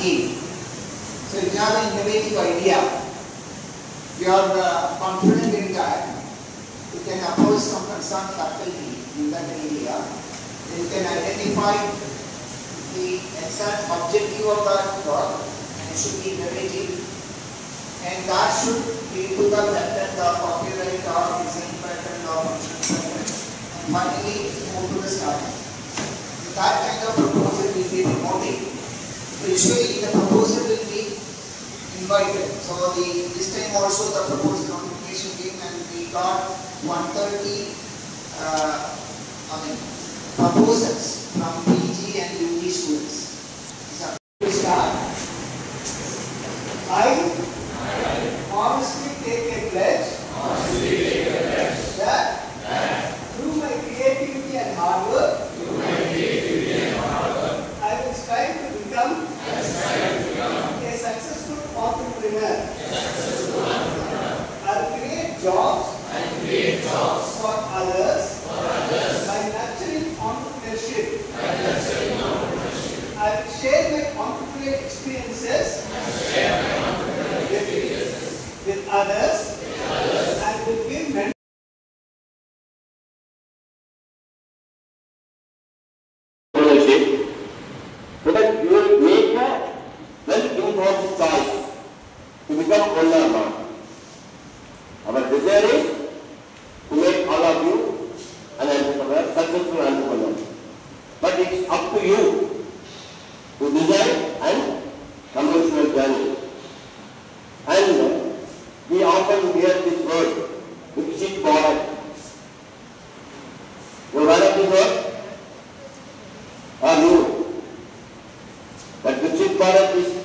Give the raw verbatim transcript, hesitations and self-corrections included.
scheme. So if you have an innovative idea, you are uh, confident in that, you can approach some concerned faculty in that area, and you can identify the exact objective of that work, and it should be innovative, and that should lead to the patent or copyright or design patent or function patent, and finally move to the startup. So that kind of proposal will be promoted. So usually the proposal will be invited. So the this time also the proposal notification came and we got one hundred thirty uh, I mean, proposals from P G and U G students. So we start. I honestly take a pledge that through my creativity and hard work, I will strive to become a successful entrepreneur. I will create jobs for others by nurturing entrepreneurship. I will share my entrepreneurial experiences with others and will give mentorship. So that you will make a well-informed choice to become owner now. Our desire is to make all of you an entrepreneur, successful entrepreneur. But it's up to you to design and commence your journey. And we often hear this word, Viksit Bharat. You heard of this word? Or you? But Viksit Bharat is